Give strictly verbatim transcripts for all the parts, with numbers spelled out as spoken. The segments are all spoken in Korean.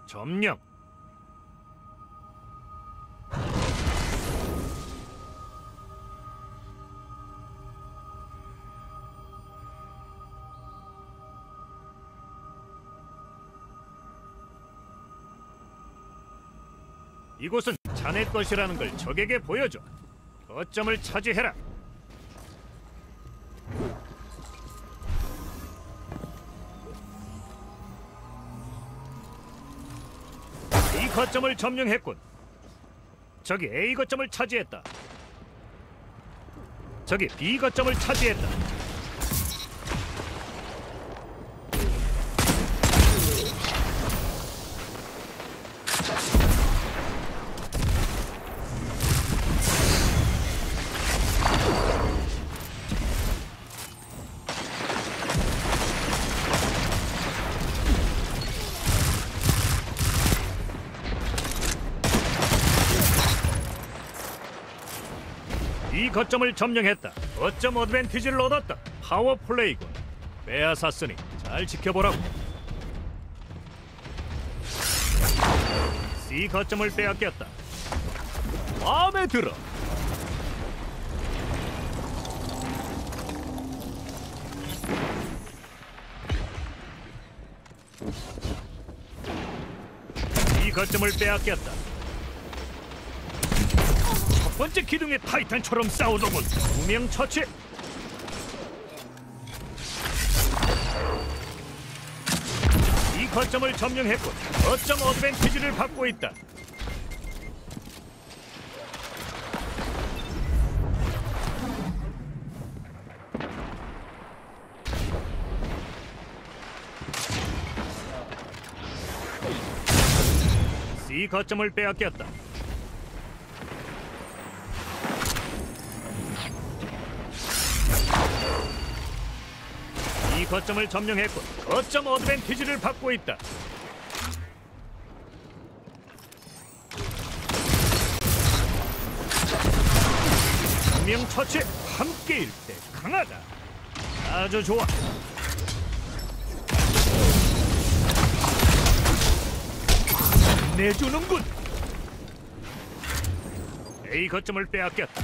점령. 이곳은 자네 것이라는 걸 적에게 보여줘. 거점을 차지해라. 이 거점을 점령했군. 저기 A 거점을 차지했다. 저기 B 거점을 차지했다. 이 거점을 점령했다. 거점 어드밴티지를 얻었다. 파워 플레이군. 빼앗았으니 잘 지켜보라고. C 거점을 빼앗겼다. 마음에 들어. 이 거점을 빼앗겼다. 첫 번째 기둥의 타이탄처럼 싸우더군. 두 명 처치. 이 거점을 점령했군. 거점 어드밴티지를 받고 있다. C 거점을 빼앗겼다. 이 거점을 점령했군. 거점 어드밴티지를 받고 있다. 명 처치. 함께일 때 강하다. 아주 좋아. 내주는군. A 거점을 빼앗겼다.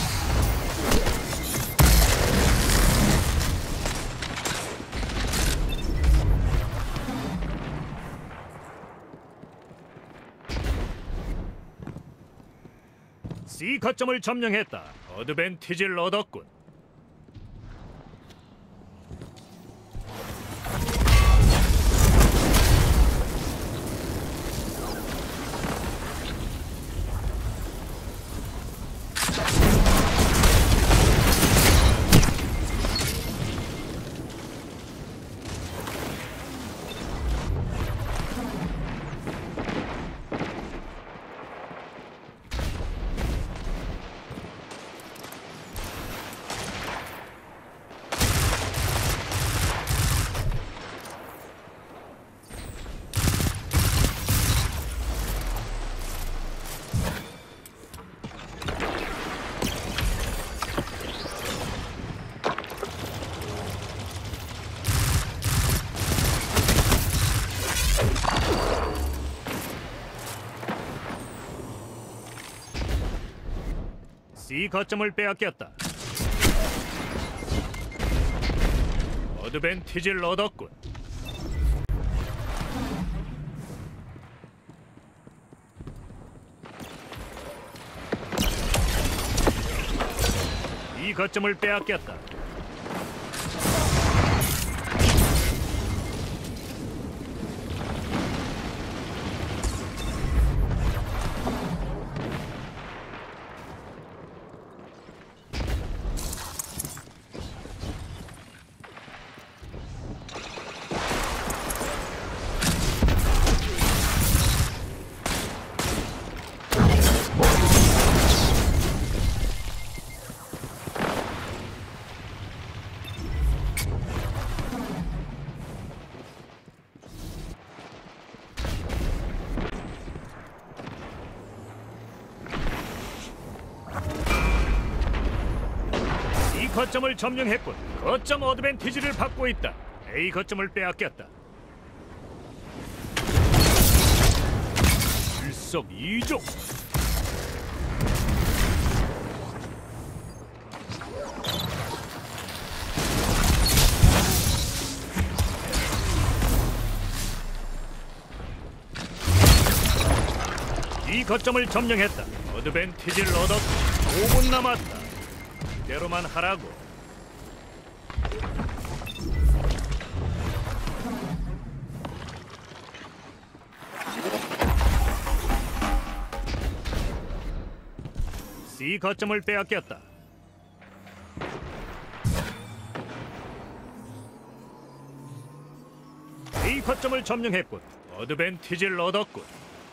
C 거점을 점령했다. 어드밴티지를 얻었군. C 거점을 빼앗겼다. 어드밴티지를 얻었군. 이 거점을 빼앗겼다. 거점을 점령했군. 거점 어드밴티지를 받고 있다. A 거점을 빼앗겼다. 일석이조. 이 거점을 점령했다. 어드밴티지를 얻었고 오 분 남았다. 이대로만 하라고. C 거점을 빼앗겼다. A 거점을 점령했군. 어드밴티지를 얻었군.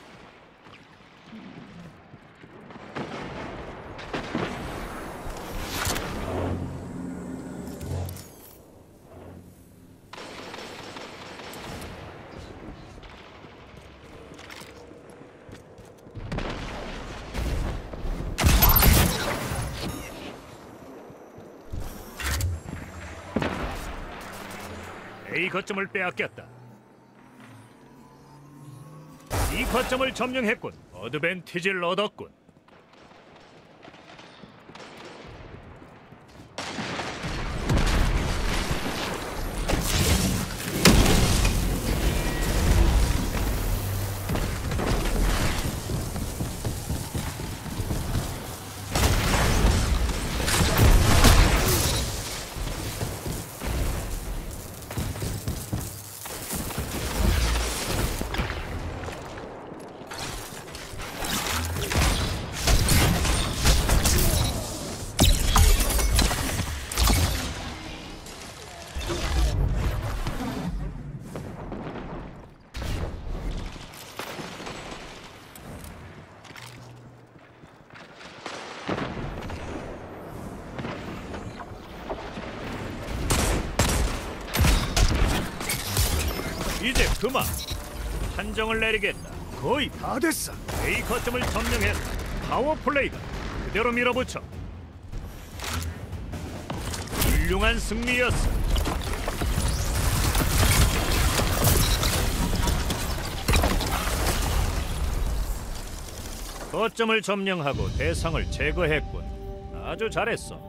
A 거점을 빼앗겼다. 이 거점을 점령했군. 어드밴티지를 얻었군. 이제 그만. 판정을 내리겠다. 거의 다 됐어. A 거점을 점령했다. 파워 플레이다. 그대로 밀어붙여. 훌륭한 승리였어. 거점을 점령하고 대상을 제거했군. 아주 잘했어.